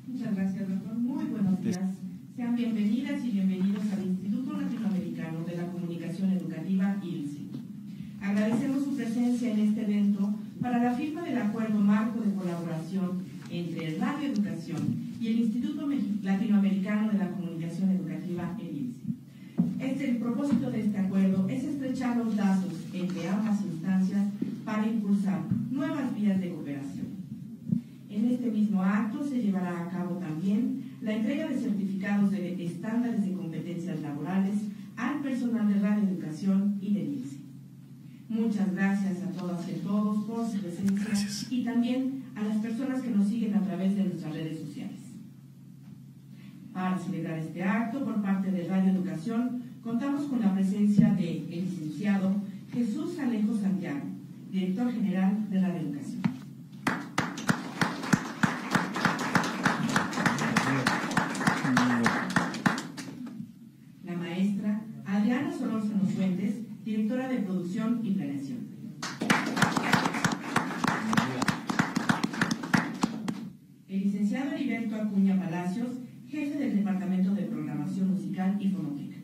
Muchas gracias, doctor. Muy buenos días. Sean bienvenidas y bienvenidos al Instituto Latinoamericano de la Comunicación Educativa, ILSE. Agradecemos su presencia en este evento para la firma del acuerdo marco de colaboración entre Radio Educación y el Instituto Latinoamericano de la Comunicación Educativa, el ILSE. El propósito de este acuerdo es estrechar los lazos entre ambas instancias para impulsar nuevas vías de cooperación. En este mismo acto se llevará a cabo también la entrega de certificados de estándares de competencias laborales al personal de Radio Educación y del ILSE. Muchas gracias a todas y a todos por su presencia y también a las personas que nos siguen a través de nuestras redes sociales. Para celebrar este acto por parte de Radio Educación, contamos con la presencia del licenciado Jesús Alejo Santiago, director general de Radio Educación. La maestra Adriana Solórzano Fuentes, directora de Producción y Planeación. El licenciado Heriberto Acuña Palacios, jefe del Departamento de Programación Musical y Fonoteca.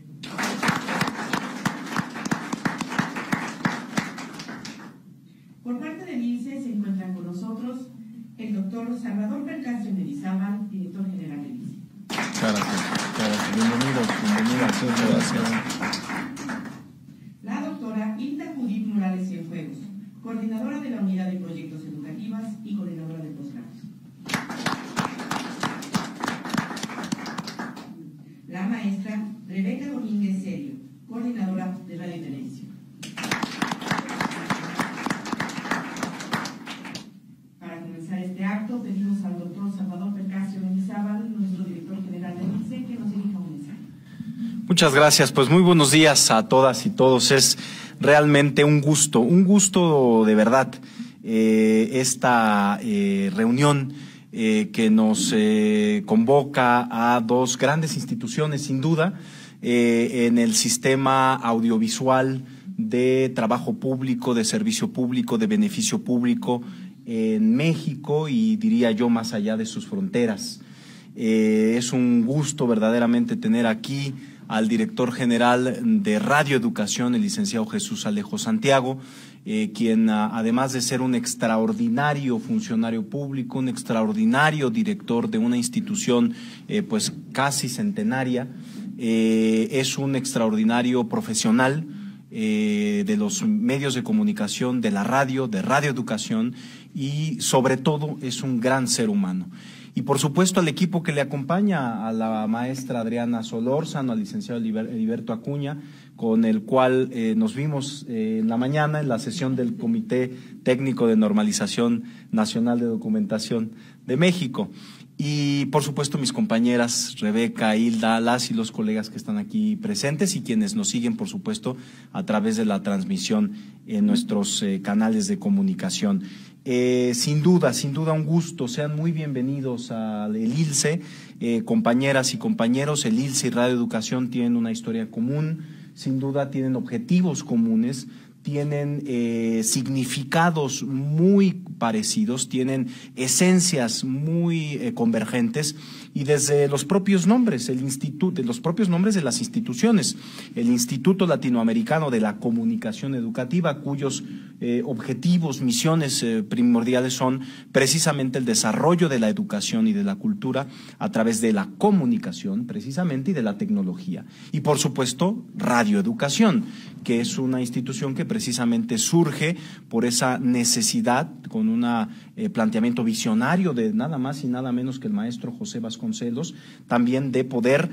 Por parte del ILSE se encuentran con nosotros el doctor Salvador Percasio Mendizábal, director general del ILSE. Gracias. Bienvenidas. La doctora Hilda Judith Morales Cienfuegos, coordinadora de la Unidad de Proyectos Educativas y coordinadora de posgrados. La maestra Rebeca Domínguez Serio, coordinadora de Radio y Televisión. Para comenzar este acto, pedimos al doctor Salvador Percasio Mendizábal, nuestro director general del ILSE, que nos dirija un mensaje. Muchas gracias. Pues muy buenos días a todas y todos. Es realmente un gusto de verdad esta reunión que nos convoca a dos grandes instituciones, sin duda, en el sistema audiovisual de trabajo público, de servicio público, de beneficio público en México y diría yo más allá de sus fronteras. Es un gusto verdaderamente tener aquí al director general de Radio Educación, el licenciado Jesús Alejo Santiago, quien además de ser un extraordinario funcionario público, un extraordinario director de una institución pues casi centenaria, es un extraordinario profesional de los medios de comunicación, de la radio, de Radio Educación y sobre todo es un gran ser humano. Y por supuesto al equipo que le acompaña, a la maestra Adriana Solórzano, al licenciado Heriberto Acuña, con el cual nos vimos en la mañana en la sesión del Comité Técnico de Normalización Nacional de Documentación de México. Y por supuesto mis compañeras Rebeca, Hilda, las y los colegas que están aquí presentes y quienes nos siguen por supuesto a través de la transmisión en nuestros canales de comunicación. Sin duda un gusto, sean muy bienvenidos al ILSE, compañeras y compañeros. El ILSE y Radio Educación tienen una historia común, sin duda tienen objetivos comunes, tienen significados muy parecidos, tienen esencias muy convergentes y desde los propios nombres, los propios nombres de las instituciones, el Instituto Latinoamericano de la Comunicación Educativa, cuyos objetivos, misiones primordiales son precisamente el desarrollo de la educación y de la cultura a través de la comunicación precisamente y de la tecnología. Y por supuesto, Radio Educación, que es una institución que precisamente surge por esa necesidad, con un planteamiento visionario de nada más y nada menos que el maestro José Vasconcelos, también de poder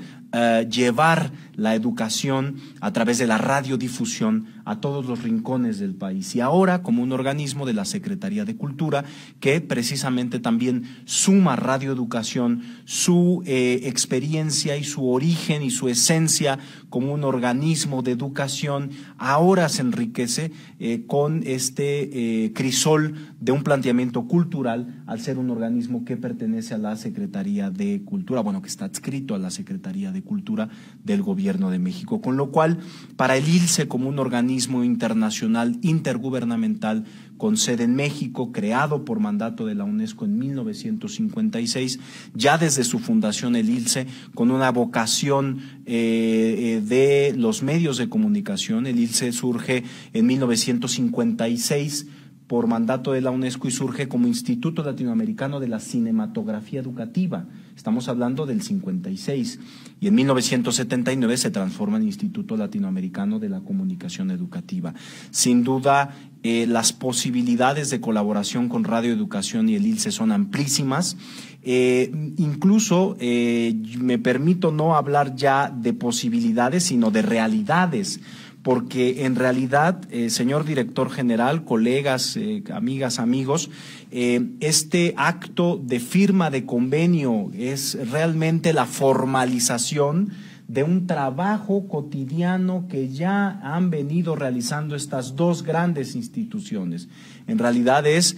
llevar la educación a través de la radiodifusión a todos los rincones del país. Y ahora como un organismo de la Secretaría de Cultura que precisamente también suma Radio Educación su experiencia y su origen y su esencia como un organismo de educación, ahora se enriquece con este crisol de un planteamiento cultural al ser un organismo que pertenece a la Secretaría de Cultura, bueno, que está adscrito a la Secretaría de Cultura del Gobierno de México, con lo cual para el ILSE como un organismo internacional intergubernamental con sede en México, creado por mandato de la UNESCO en 1956, ya desde su fundación el ILSE, con una vocación de los medios de comunicación. El ILSE surge en 1956 por mandato de la UNESCO y surge como Instituto Latinoamericano de la Cinematografía Educativa. Estamos hablando del 56, y en 1979 se transforma en Instituto Latinoamericano de la Comunicación Educativa. Sin duda, las posibilidades de colaboración con Radio Educación y el ILSE son amplísimas. Incluso me permito no hablar ya de posibilidades, sino de realidades, porque en realidad, señor director general, colegas, amigas, amigos, este acto de firma de convenio es realmente la formalización de un trabajo cotidiano que ya han venido realizando estas dos grandes instituciones. En realidad es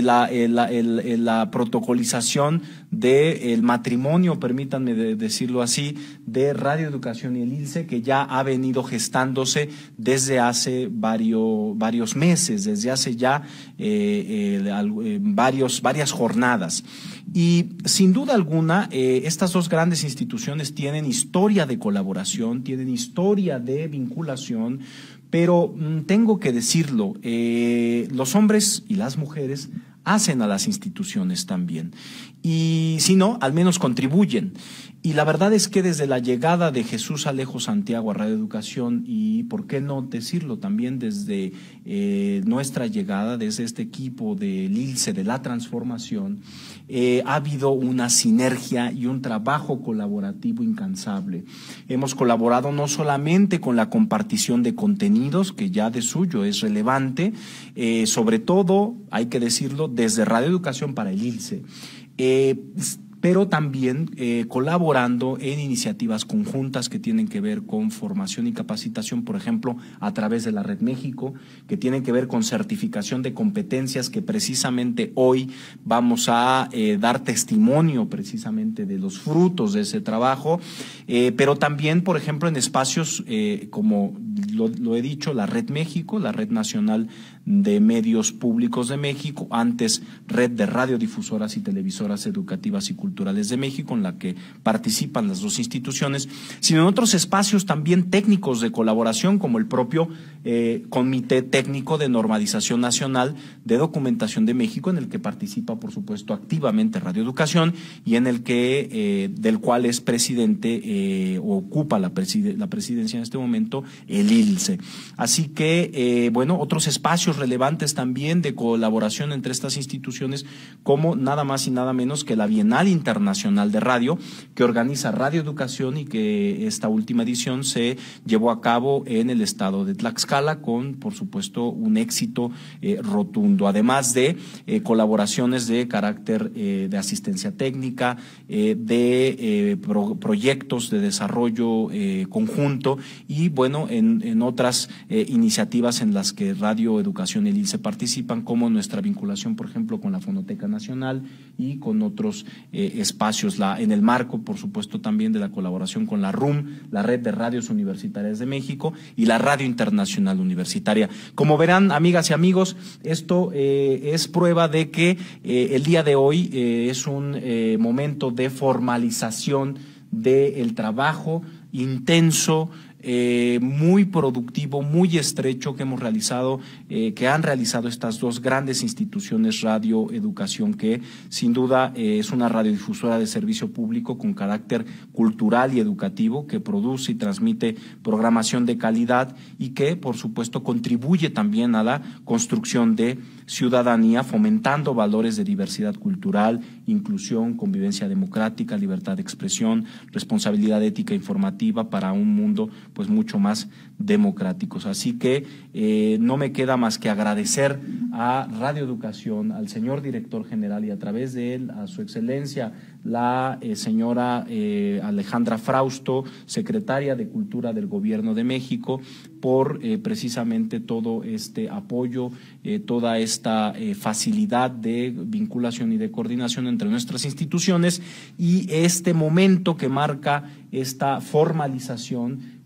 la protocolización del matrimonio, permítanme decirlo así, de Radio Educación y el ILSE, que ya ha venido gestándose desde hace varios meses, desde hace ya varias jornadas. Y sin duda alguna, estas dos grandes instituciones tienen historia de colaboración, tienen historia de vinculación, pero tengo que decirlo, los hombres y las mujeres hacen a las instituciones también, y si no, al menos contribuyen. Y la verdad es que desde la llegada de Jesús Alejo Santiago a Radio Educación, y por qué no decirlo también desde nuestra llegada, desde este equipo del ILSE, de la transformación, ha habido una sinergia y un trabajo colaborativo incansable. Hemos colaborado no solamente con la compartición de contenidos, que ya de suyo es relevante, sobre todo, hay que decirlo, desde Radio Educación para el ILSE, pero también colaborando en iniciativas conjuntas que tienen que ver con formación y capacitación, por ejemplo, a través de la Red México, que tienen que ver con certificación de competencias, que precisamente hoy vamos a dar testimonio precisamente de los frutos de ese trabajo, pero también, por ejemplo, en espacios como lo he dicho, la Red México, la Red Nacional de Medios Públicos de México, antes Red de Radiodifusoras y Televisoras Educativas y Culturales de México, en la que participan las dos instituciones, sino en otros espacios también técnicos de colaboración, como el propio Comité Técnico de Normalización Nacional de Documentación de México, en el que participa, por supuesto, activamente Radio Educación, y en el que del cual es presidente ocupa la presidencia en este momento el ILSE. Así que, bueno, otros espacios relevantes también de colaboración entre estas instituciones, como nada más y nada menos que la Bienal Internacional de Radio, que organiza Radio Educación, y que esta última edición se llevó a cabo en el estado de Tlaxcala con, por supuesto, un éxito rotundo, además de colaboraciones de carácter de asistencia técnica, de proyectos de desarrollo conjunto, y bueno, en otras iniciativas en las que Radio Educación y el ILSE participan, como nuestra vinculación, por ejemplo, con la Fonoteca Nacional y con otros espacios, en el marco, por supuesto, también de la colaboración con la RUM, la Red de Radios Universitarias de México, y la Radio Internacional Universitaria. Como verán, amigas y amigos, esto es prueba de que el día de hoy es un momento de formalización del trabajo intenso, muy productivo, muy estrecho que hemos realizado, que han realizado estas dos grandes instituciones, Radio Educación, que sin duda es una radiodifusora de servicio público con carácter cultural y educativo, que produce y transmite programación de calidad y que, por supuesto, contribuye también a la construcción de ciudadanía, fomentando valores de diversidad cultural, inclusión, convivencia democrática, libertad de expresión, responsabilidad ética informativa para un mundo pues mucho más democráticos. Así que no me queda más que agradecer a Radio Educación, al señor director general, y a través de él a su excelencia la señora Alejandra Frausto, secretaria de Cultura del Gobierno de México, por precisamente todo este apoyo, toda esta facilidad de vinculación y de coordinación entre nuestras instituciones, y este momento que marca esta formalización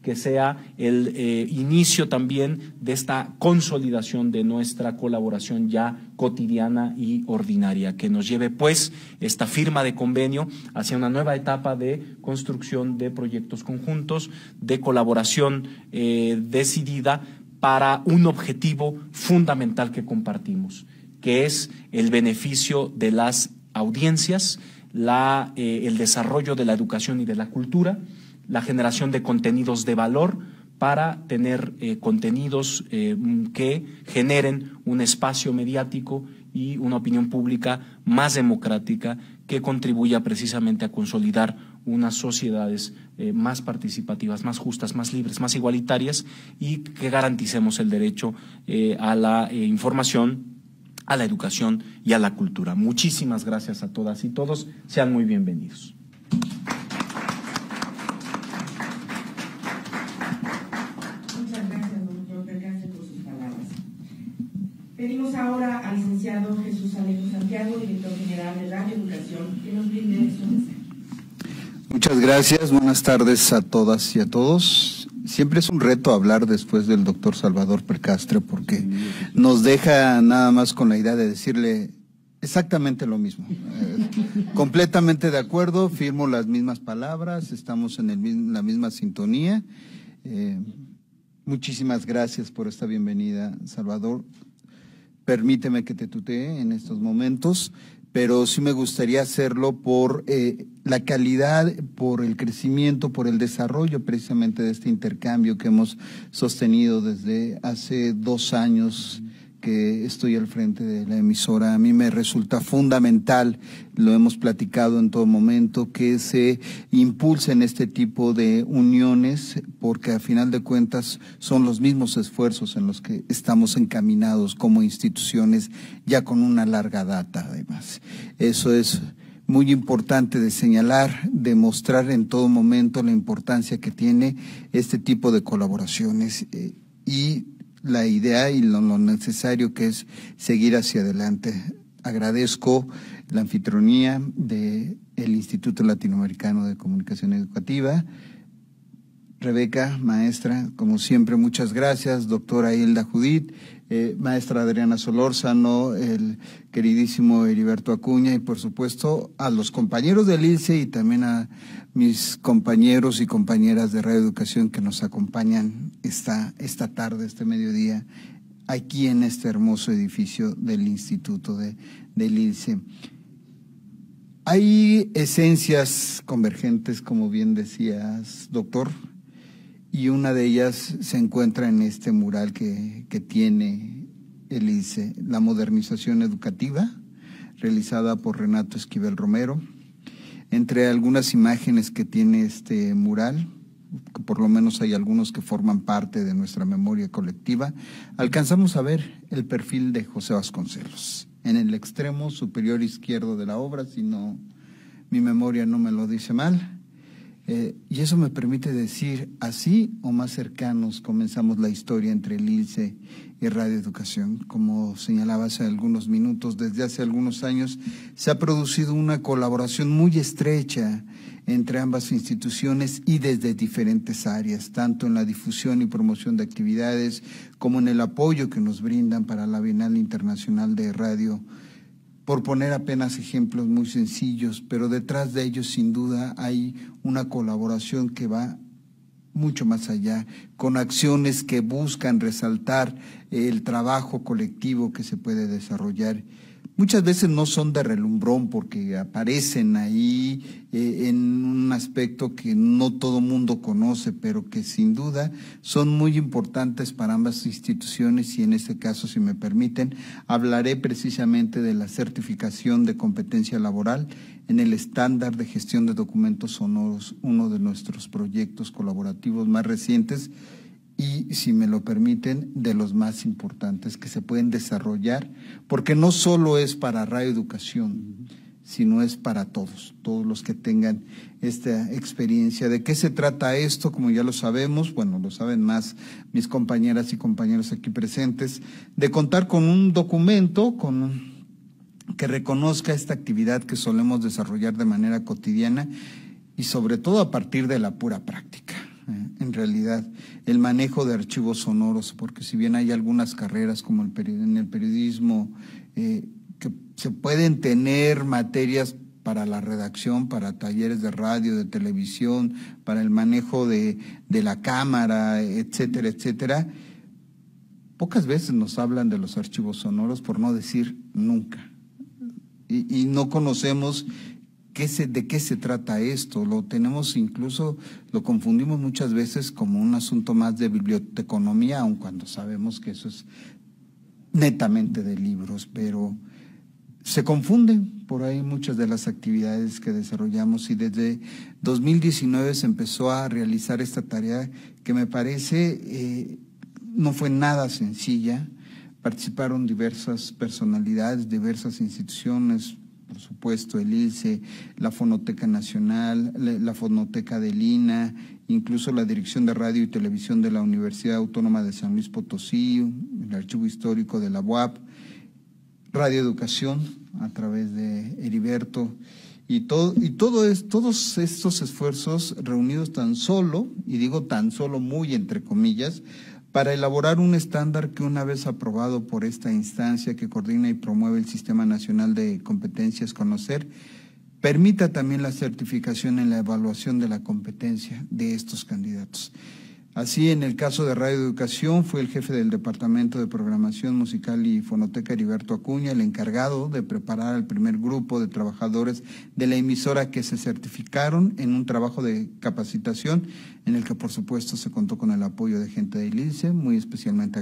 que sea el inicio también de esta consolidación de nuestra colaboración ya cotidiana y ordinaria, que nos lleve pues esta firma de convenio hacia una nueva etapa de construcción de proyectos conjuntos, de colaboración decidida para un objetivo fundamental que compartimos, que es el beneficio de las audiencias, el desarrollo de la educación y de la cultura, la generación de contenidos de valor para tener contenidos que generen un espacio mediático y una opinión pública más democrática que contribuya precisamente a consolidar unas sociedades más participativas, más justas, más libres, más igualitarias y que garanticemos el derecho a la información, a la educación y a la cultura. Muchísimas gracias a todas y todos. Sean muy bienvenidos. Pedimos ahora al licenciado Jesús Alejo Santiago, director general de Radio Educación, que nos brinde su mensaje. Muchas gracias, buenas tardes a todas y a todos. Siempre es un reto hablar después del doctor Salvador Percastre porque nos deja nada más con la idea de decirle exactamente lo mismo. Completamente de acuerdo, firmo las mismas palabras, estamos en la misma sintonía. Muchísimas gracias por esta bienvenida, Salvador. Permíteme que te tutee en estos momentos, pero sí me gustaría hacerlo por la calidad, por el crecimiento, por el desarrollo precisamente de este intercambio que hemos sostenido desde hace 2 años que estoy al frente de la emisora. A mí me resulta fundamental, lo hemos platicado en todo momento, que se impulsen este tipo de uniones, porque a final de cuentas son los mismos esfuerzos en los que estamos encaminados como instituciones, ya con una larga data además. Eso es muy importante de señalar, de mostrar en todo momento la importancia que tiene este tipo de colaboraciones y la idea y lo necesario que es seguir hacia adelante. Agradezco la anfitrionía del Instituto Latinoamericano de Comunicación Educativa. Rebeca, maestra, como siempre, muchas gracias. Doctora Hilda Judith, maestra Adriana Solórzano, el queridísimo Heriberto Acuña y, por supuesto, a los compañeros del ILCE y también a mis compañeros y compañeras de Radio Educación que nos acompañan esta tarde, este mediodía, aquí en este hermoso edificio del Instituto del ILCE. Hay esencias convergentes, como bien decías, doctor, y una de ellas se encuentra en este mural que tiene el ILCE, la modernización educativa, realizada por Renato Esquivel Romero. Entre algunas imágenes que tiene este mural, que por lo menos hay algunos que forman parte de nuestra memoria colectiva, alcanzamos a ver el perfil de José Vasconcelos en el extremo superior izquierdo de la obra, si no mi memoria no me lo dice mal. Y eso me permite decir, así o más cercanos comenzamos la historia entre el ILCE y Radio Educación. Como señalaba hace algunos minutos, desde hace algunos años se ha producido una colaboración muy estrecha entre ambas instituciones y desde diferentes áreas, tanto en la difusión y promoción de actividades como en el apoyo que nos brindan para la Bienal Internacional de Radio. Por poner apenas ejemplos muy sencillos, pero detrás de ellos sin duda hay una colaboración que va mucho más allá, con acciones que buscan resaltar el trabajo colectivo que se puede desarrollar. Muchas veces no son de relumbrón porque aparecen ahí en un aspecto que no todo mundo conoce, pero que sin duda son muy importantes para ambas instituciones y en este caso, si me permiten, hablaré precisamente de la certificación de competencia laboral en el estándar de gestión de documentos sonoros, uno de nuestros proyectos colaborativos más recientes y, si me lo permiten, de los más importantes que se pueden desarrollar, porque no solo es para Radio Educación, sino es para todos los que tengan esta experiencia. ¿De qué se trata esto? Como ya lo sabemos, bueno, lo saben más mis compañeras y compañeros aquí presentes, de contar con un documento que reconozca esta actividad que solemos desarrollar de manera cotidiana y sobre todo a partir de la pura práctica. En en realidad, el manejo de archivos sonoros, porque si bien hay algunas carreras como en el periodismo que se pueden tener materias para la redacción, para talleres de radio, de televisión, para el manejo de la cámara, etcétera, etcétera, pocas veces nos hablan de los archivos sonoros, por no decir nunca. Y no conocemos de qué se trata esto. Lo tenemos incluso, lo confundimos muchas veces como un asunto más de biblioteconomía, aun cuando sabemos que eso es netamente de libros, pero se confunden por ahí muchas de las actividades que desarrollamos, y desde 2019 se empezó a realizar esta tarea que me parece no fue nada sencilla. Participaron diversas personalidades, diversas instituciones, por supuesto el ILSE, la Fonoteca Nacional, la Fonoteca del INA, incluso la Dirección de Radio y Televisión de la Universidad Autónoma de San Luis Potosí, el Archivo Histórico de la UAP, Radio Educación a través de Heriberto, todos estos esfuerzos reunidos tan solo, y digo tan solo muy entre comillas, para elaborar un estándar que, una vez aprobado por esta instancia que coordina y promueve el Sistema Nacional de Competencias Conocer, permita también la certificación en la evaluación de la competencia de estos candidatos. Así, en el caso de Radio Educación, fue el jefe del Departamento de Programación Musical y Fonoteca, Heriberto Acuña, el encargado de preparar al primer grupo de trabajadores de la emisora que se certificaron en un trabajo de capacitación, en el que por supuesto se contó con el apoyo de gente del ILSE. Muy especialmente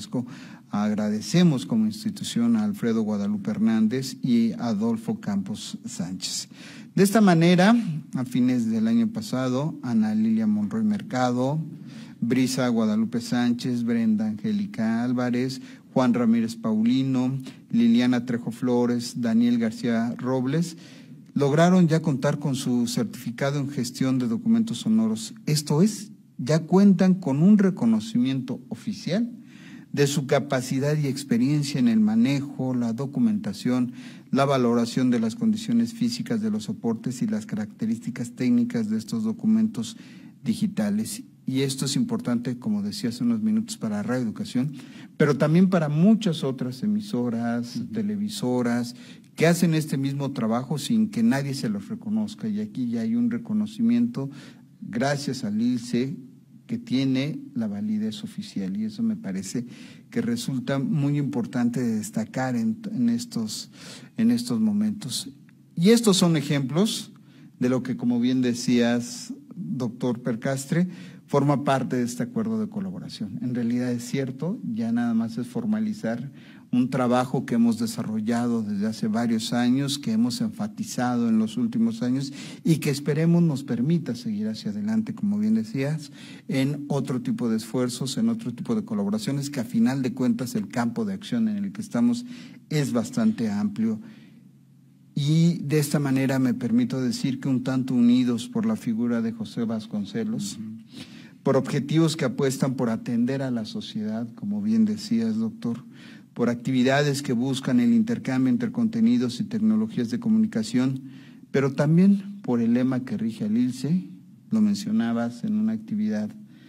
agradecemos como institución a Alfredo Guadalupe Hernández y a Adolfo Campos Sánchez. De esta manera, a fines del año pasado, Ana Lilia Monroy Mercado, Brisa Guadalupe Sánchez, Brenda Angélica Álvarez, Juan Ramírez Paulino, Liliana Trejo Flores, Daniel García Robles, lograron ya contar con su certificado en gestión de documentos sonoros. Esto es, ya cuentan con un reconocimiento oficial de su capacidad y experiencia en el manejo, la documentación, la valoración de las condiciones físicas de los soportes y las características técnicas de estos documentos digitales. Y esto es importante, como decía hace unos minutos, para Radio Educación, pero también para muchas otras emisoras, televisoras, que hacen este mismo trabajo sin que nadie se los reconozca. Y aquí ya hay un reconocimiento, gracias al ILSE, que tiene la validez oficial, y eso me parece que resulta muy importante de destacar en estos momentos. Y estos son ejemplos de lo que, como bien decías, doctor Percastre, forma parte de este acuerdo de colaboración. En realidad es cierto, ya nada más es formalizar un trabajo que hemos desarrollado desde hace varios años, que hemos enfatizado en los últimos años y que esperemos nos permita seguir hacia adelante, como bien decías, en otro tipo de esfuerzos, en otro tipo de colaboraciones, que a final de cuentas el campo de acción en el que estamos es bastante amplio. Y de esta manera me permito decir que un tanto unidos por la figura de José Vasconcelos, por objetivos que apuestan por atender a la sociedad, como bien decías, doctor, por actividades que buscan el intercambio entre contenidos y tecnologías de comunicación, pero también por el lema que rige al ILSE, lo mencionabas en una actividad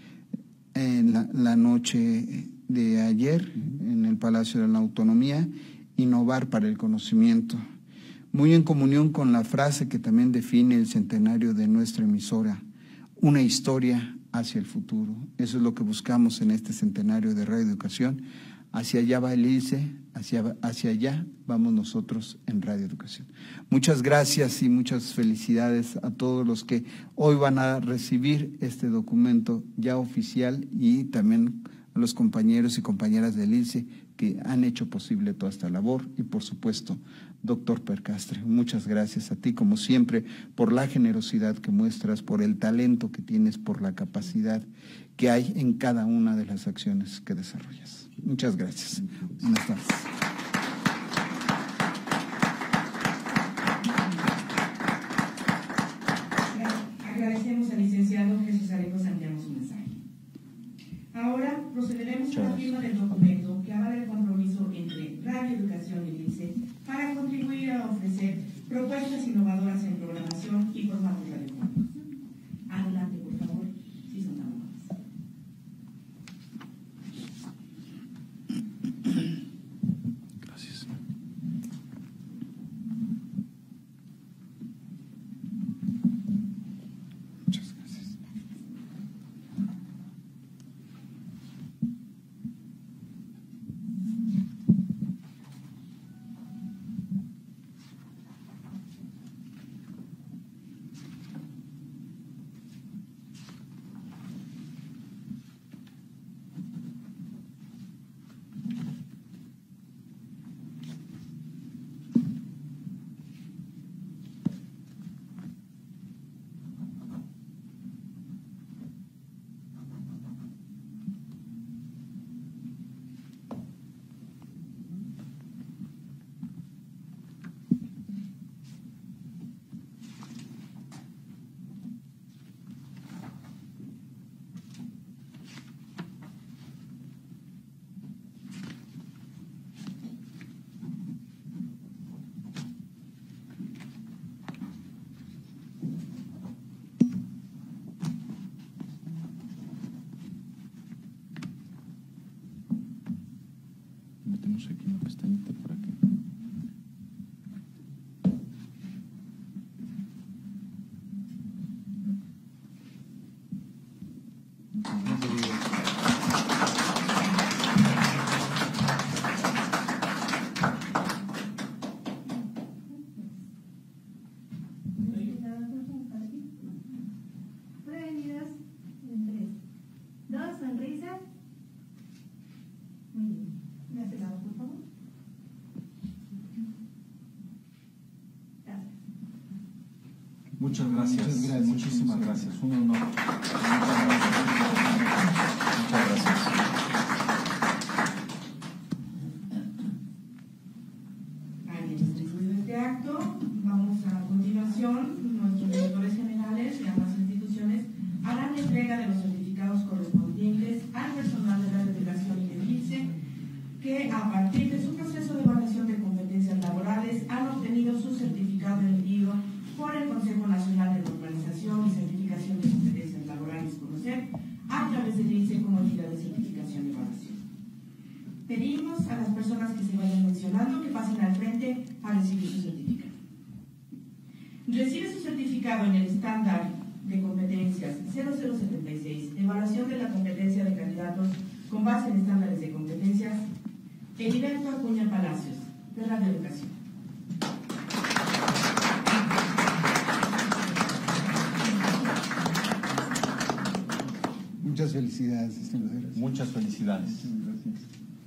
en la noche de ayer en el Palacio de la Autonomía, innovar para el conocimiento, muy en comunión con la frase que también define el centenario de nuestra emisora, una historia hacia el futuro. Eso es lo que buscamos en este centenario de Radio Educación. Hacia allá va el ILSE, hacia allá vamos nosotros en Radio Educación. Muchas gracias y muchas felicidades a todos los que hoy van a recibir este documento ya oficial, y también a los compañeros y compañeras del ILSE que han hecho posible toda esta labor, y por supuesto, doctor Percastre, muchas gracias a ti, como siempre, por la generosidad que muestras, por el talento que tienes, por la capacidad que hay en cada una de las acciones que desarrollas. Muchas gracias. Buenas tardes. Agradecemos al licenciado Jesús Areco Santiago su mensaje. Ahora procederemos a la firma del documento que avala el compromiso entre Radio Educación y el ILSE para contribuir a ofrecer propuestas innovadoras en programación y formatos radiofónicos. Adelante, por favor, si son tan amables. Ponemos aquí una pestañita para que... Prevenidas en 3, 2, sonrisa. Muy bien. ¿Me hace lado, por favor? Gracias. Muchas gracias. Muchas gracias. Muchísimas gracias. Un honor. Muchas gracias. Hay distribuido este acto. Vamos a continuación, nuestros directores generales de ambas instituciones harán entrega de los certificados correspondientes al personal de la delegación y del IPSE, que a partir de su proceso de evaluación de competencias laborales han obtenido su certificado emitido por el Consejo Nacional de Normalización y Certificación de Competencias Laborales, CONOCER, a través del IPSE como entidad de certificación y evaluación. Pedimos a las personas que se vayan mencionando que pasen al frente a recibir su certificado. Recibe su certificado en el estándar de competencias 0076, evaluación de la competencia de candidatos con base en estándares de competencias, Heriberto Acuña Palacios, de Radio Educación. Muchas felicidades, estimados. Muchas felicidades. Gracias.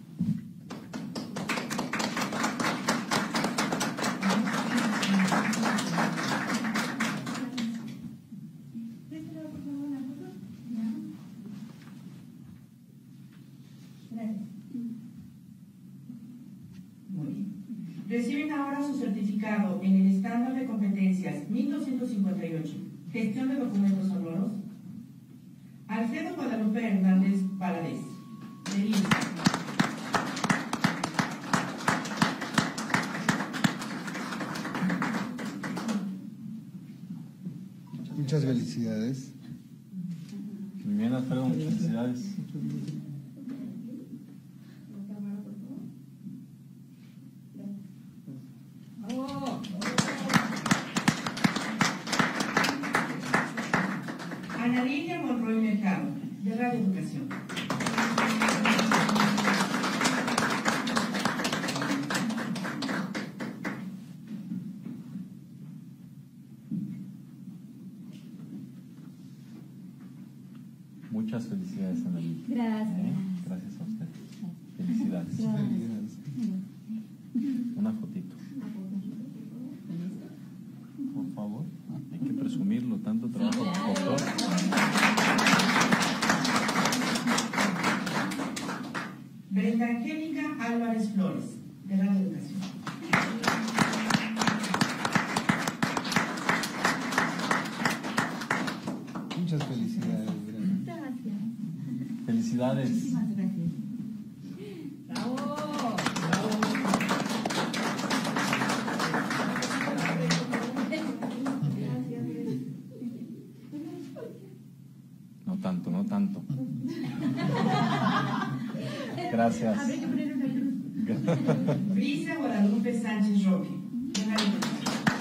¿De este lado, por favor, una foto? Ya. Gracias. Muy bien. Reciben ahora su certificado en el estándar de competencias 1258, gestión de documentos sonoros, Alfredo Guadalupe Hernández Valadez, del INSS. Muchas felicidades. Muy bien, Alfredo, muchas felicidades. La cámara, por favor. Ana Lidia Monroy Mercado, de Radio Educación. Muchas felicidades, Ana Lidia. Gracias. Gracias a usted. Felicidades. Felicidades. Una fotito. Por favor. Hay que presumirlo, tanto trabajo que costó. Brenda Angélica Álvarez Flores, de Radio Educación. Muchas felicidades. Brenda. Gracias. Felicidades. Muchísimas gracias. No tanto, no tanto. Gracias. Habrá que poner una cruz. Brisa Guadalupe Sánchez Roque, de Radio Educación.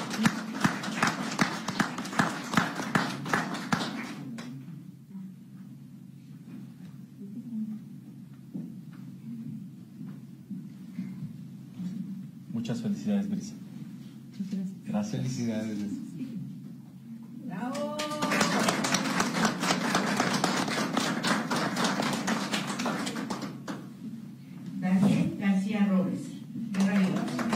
Muchas felicidades, Brisa. Gracias. Felicidades. ¡Bravo! Daniel García Robles, de Radio Educación.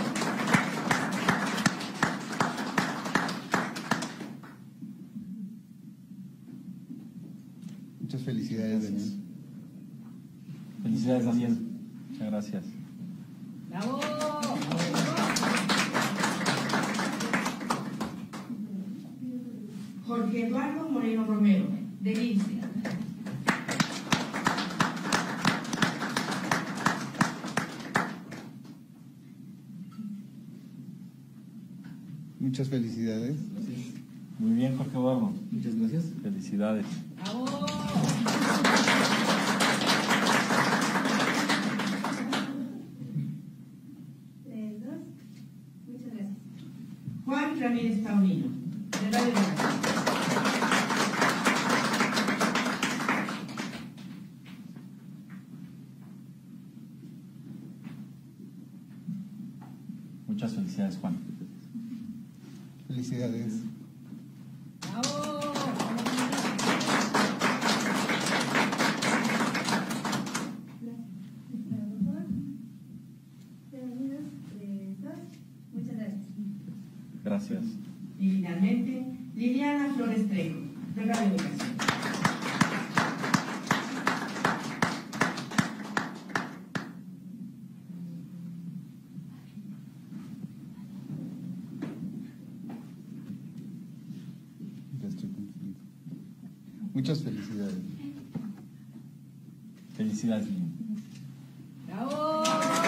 Muchas felicidades, Daniel. Felicidades, Daniel. Muchas gracias. ¡Bravo! Jorge Eduardo Moreno Romero, de INSE. Muchas felicidades. Muy bien, Jorge Eduardo. Muchas gracias. Felicidades. ¡Bravo! Juan Ramírez Paulino, de Radio Educación. Muchas felicidades, Juan. Felicidades. Muchas gracias. Gracias. Y finalmente, Liliana Flores Trejo, de Radio Educación. Ya estoy confundido. Muchas felicidades. Felicidades, Liliana. ¡Bravo!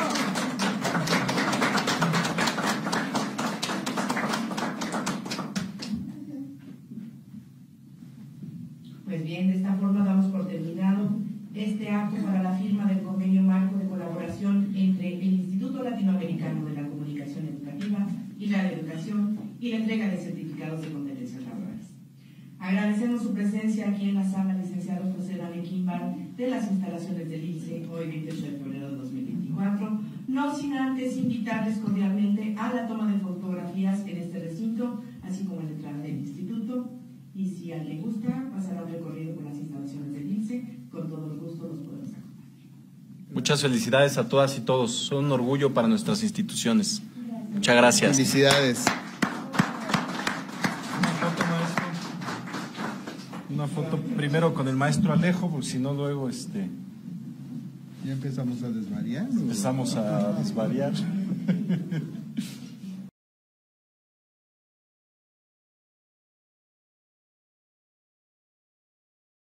Pues bien, de esta forma damos por terminado este acto para la firma del convenio marco de colaboración entre el Instituto Latinoamericano de la Comunicación Educativa y la de Educación y la entrega de certificados de competencias laborales. Agradecemos su presencia aquí en la sala, licenciado José Daniel Quimbar, de las instalaciones del ILCE, hoy 28 de febrero de 2024, no sin antes invitarles cordialmente a la toma de fotografías en este recinto, así como en la entrada del instituto. Y si a alguien gusta, pasará un recorrido por las instalaciones del ILCE, con todo el gusto los podemos acompañar. Muchas felicidades a todas y todos. Son un orgullo para nuestras instituciones. Muchas gracias. Felicidades. Una foto, maestro. Una foto primero con el maestro Alejo, porque si no luego ¿Ya empezamos a desvariar? empezamos a desvariar.